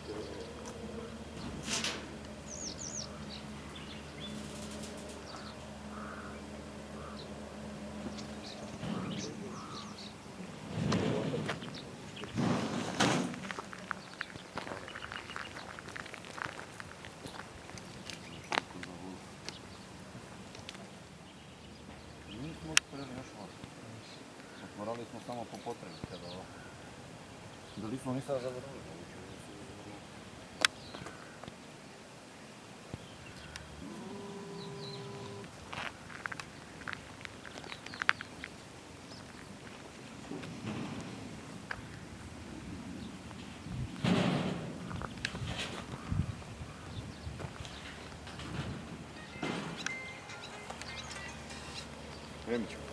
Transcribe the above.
Morali smo samo po potrebi kada ovo. Bili smo nisam zavrnuli. Remiću.